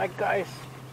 Alright guys.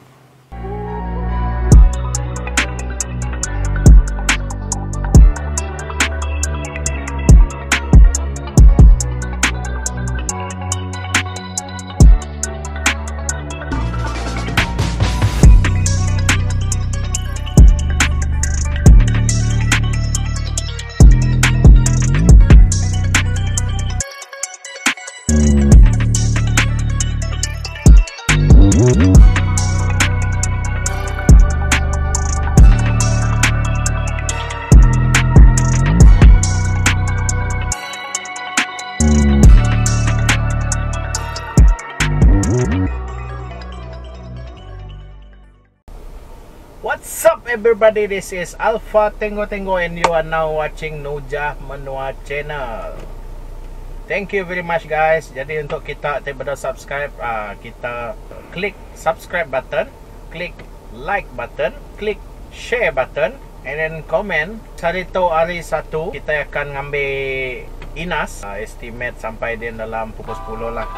What's up everybody, this is Alpha Tengo Tengo and you are now watching Penujahmenua channel. Thank you very much guys. Jadi untuk kita daripada subscribe, kita klik subscribe button, klik like button, klik share button and then comment. Hari tu hari 1 kita akan ngambil inas, estimate sampai dia dalam pukul 10 lah.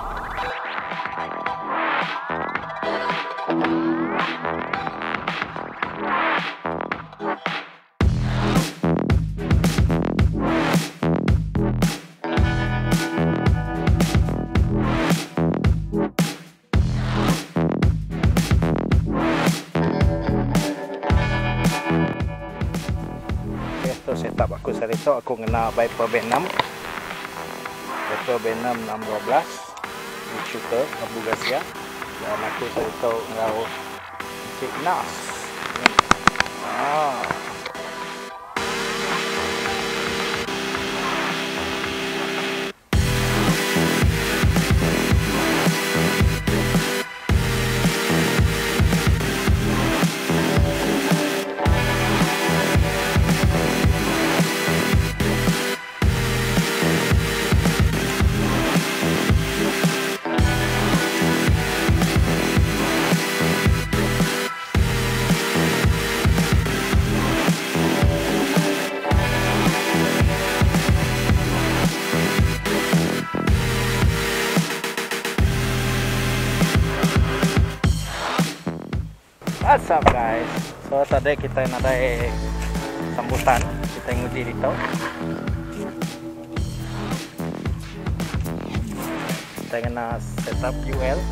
Setup aku hari tu aku kena Venom, Venom 612 BigShooter Garcia dan aku hari tu ngau cik nas. What's up guys? So tadi kita ada sambutan, kita nguji dito. Kita kena setup UL.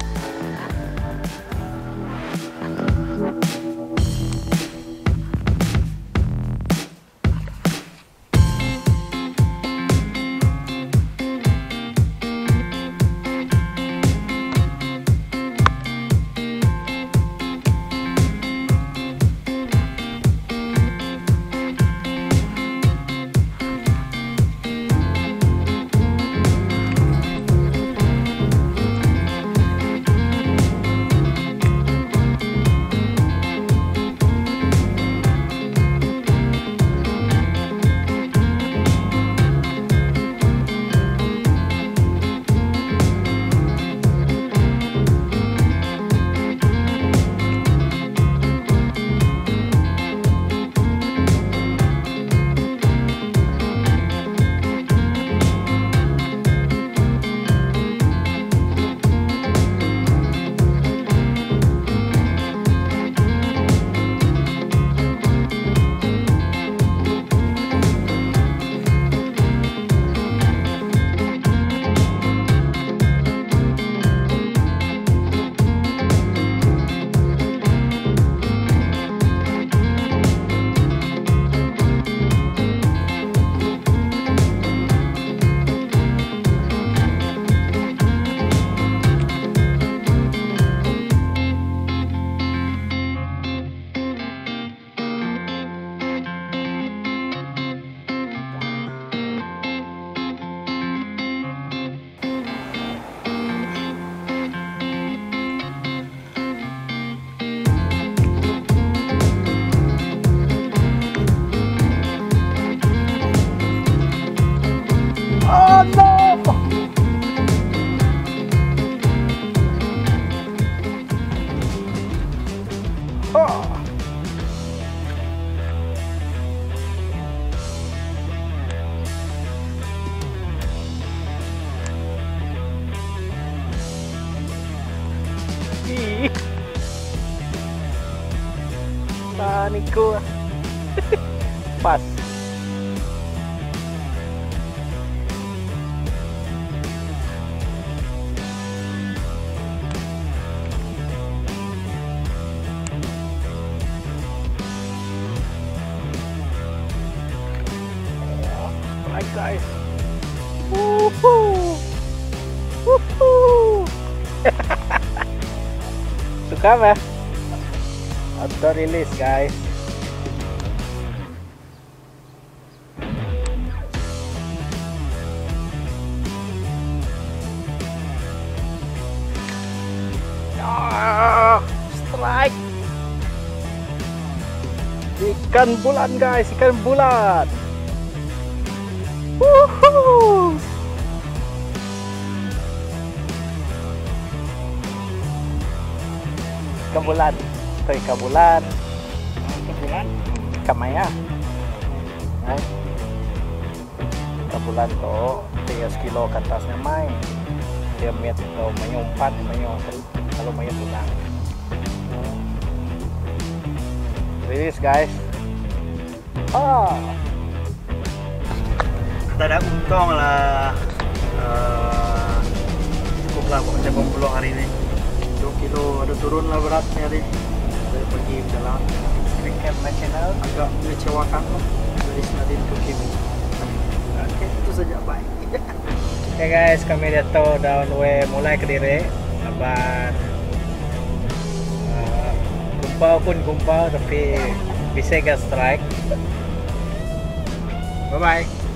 suamiku. Pas. Right guys. Woohoo. Woohoo. Suka ba? Auto release guys. Strike. Ikan bulan guys, ikan bulan. Woohoo. Ikan bulan. Ito ikan bulan. Ikan bulan. Ikan maya. Ay. Ikan bulan to 3 kilo ke atasnya mai. Dia met to menyumpat kalau maya bulan. Release guys. Kita ada untung lah, cukup lah buat cabang pulau hari ini. 2 kilo ada turun lah beratnya hari dari pergi jalan. SureCatch nasional Agak mengecewakan lah dari Senadin ke Kimi. Oke, itu saja, bye. Oke guys, kami datang down way mulai ke diri. Raban gumpau tapi bisa gak strike. Bye bye.